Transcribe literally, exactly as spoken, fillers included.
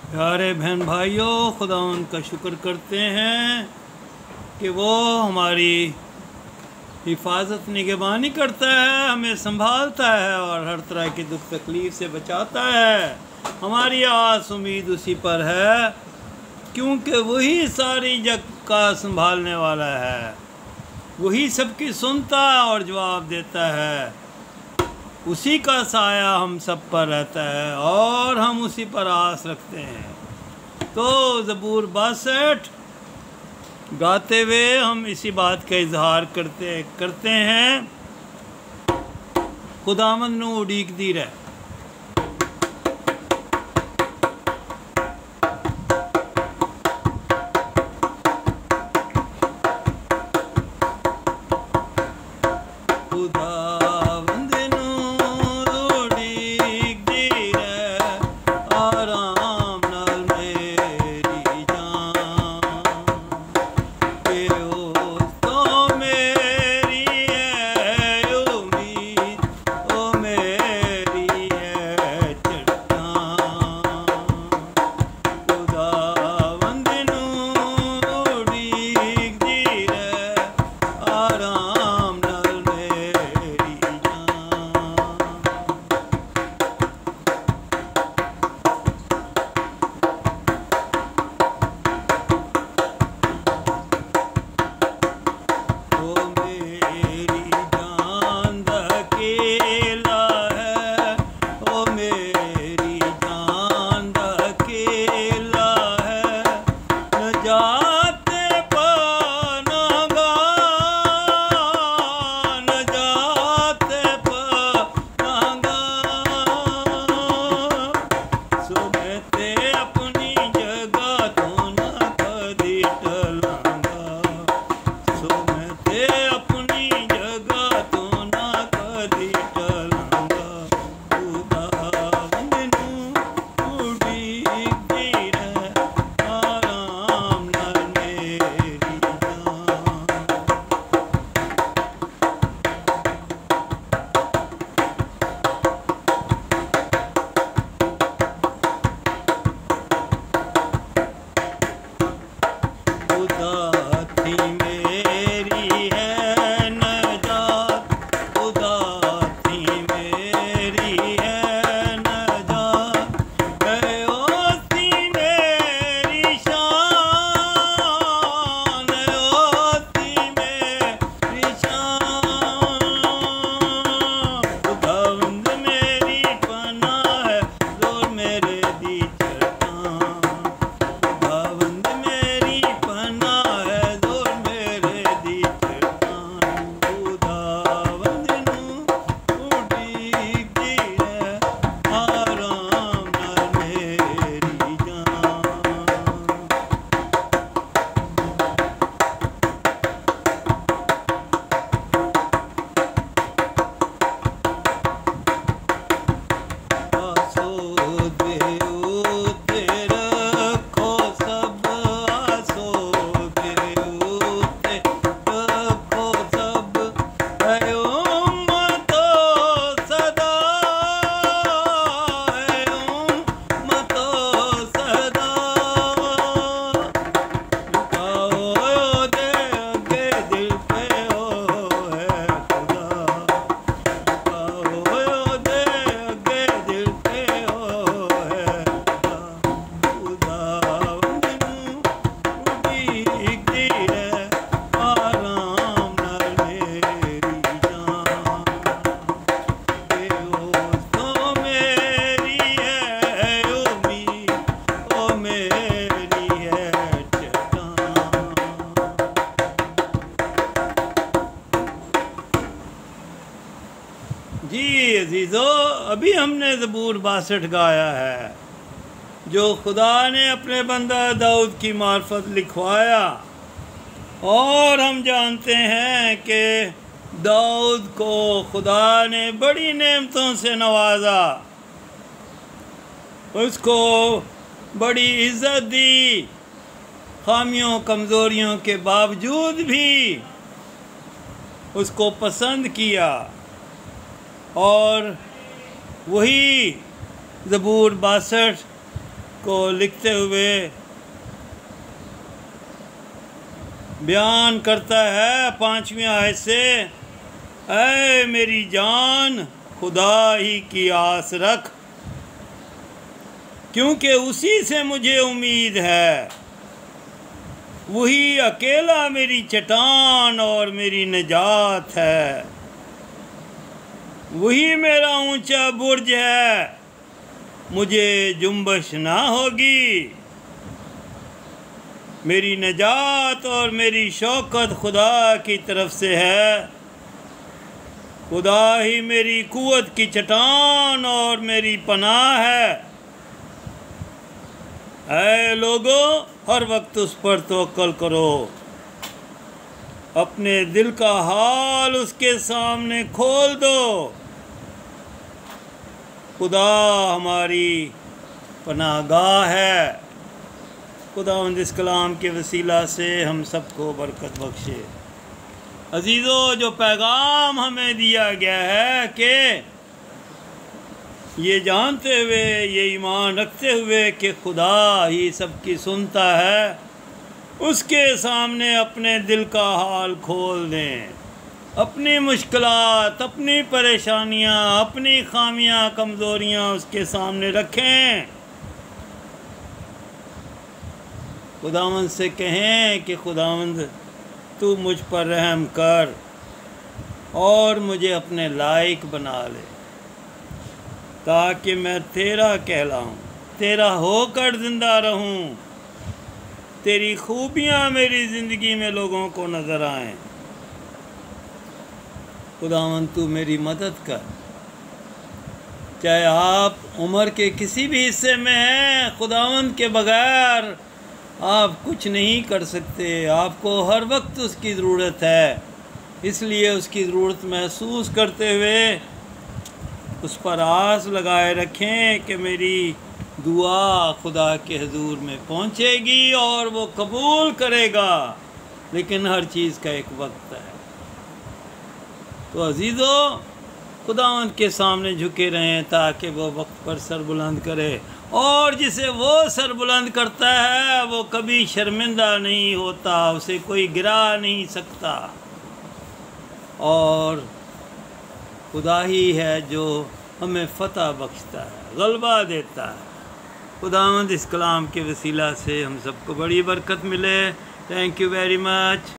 प्यारे बहन भाइयों, खुदा उनका शुक्र करते हैं कि वो हमारी हिफाजत निगहबानी करता है, हमें संभालता है और हर तरह की दुख तकलीफ़ से बचाता है। हमारी आस उम्मीद उसी पर है, क्योंकि वही सारी जग का संभालने वाला है। वही सबकी सुनता और जवाब देता है। उसी का साया हम सब पर रहता है और हम उसी पर आस रखते हैं। तो ज़बूर बासठ गाते हुए हम इसी बात का इजहार करते करते हैं। खुदावंद नू उड़ीक दी रहे। जी अजीज़ों, अभी हमने ज़बूर बासठ गाया है, जो खुदा ने अपने बंदा दाऊद की मार्फत लिखवाया। और हम जानते हैं कि दाऊद को खुदा ने बड़ी नेमतों से नवाजा, उसको बड़ी इज़्ज़त दी। खामियों कमज़ोरियों के बावजूद भी उसको पसंद किया। और वही ज़बूर बासठ को लिखते हुए बयान करता है पांचवीं आयत से, ऐ मेरी जान खुदा ही की आस रख, क्योंकि उसी से मुझे उम्मीद है। वही अकेला मेरी चट्टान और मेरी निजात है। वही मेरा ऊंचा बुर्ज है, मुझे जुम्बश ना होगी। मेरी निजात और मेरी शौकत खुदा की तरफ से है। खुदा ही मेरी कुव्वत की चट्टान और मेरी पनाह है। ऐ लोगो, हर वक्त उस पर तवक्कल करो। अपने दिल का हाल उसके सामने खोल दो। खुदा हमारी पनाहगाह है। खुदावंद इस कलाम के वसीला से हम सबको बरकत बख्शे। अजीज़ों, जो पैगाम हमें दिया गया है कि ये जानते हुए, ये ईमान रखते हुए कि खुदा ही सबकी सुनता है, उसके सामने अपने दिल का हाल खोल दें। अपनी मुश्किलात, अपनी परेशानियां, अपनी खामियां, कमज़ोरियां उसके सामने रखें। खुदावंद से कहें कि खुदावंद तू मुझ पर रहम कर और मुझे अपने लायक बना ले, ताकि मैं तेरा कहलाऊं, तेरा होकर ज़िंदा रहूं, तेरी खूबियां मेरी ज़िंदगी में लोगों को नज़र आएं। खुदावंद तू मेरी मदद कर। चाहे आप उम्र के किसी भी हिस्से में हैं, खुदावंद के बगैर आप कुछ नहीं कर सकते। आपको हर वक्त उसकी ज़रूरत है। इसलिए उसकी ज़रूरत महसूस करते हुए उस पर आस लगाए रखें कि मेरी दुआ खुदा के हुजूर में पहुंचेगी और वो कबूल करेगा। लेकिन हर चीज़ का एक वक्त है। तो अजीज़ों, खुदावंद के सामने झुके रहें ताकि वो वक्त पर सर बुलंद करे, और जिसे वो सर बुलंद करता है वो कभी शर्मिंदा नहीं होता, उसे कोई गिरा नहीं सकता। और खुदा ही है जो हमें फ़तह बख्शता है, गलबा देता है। खुदावंद इस कलाम के वसीला से हम सबको बड़ी बरकत मिले। Thank you very much.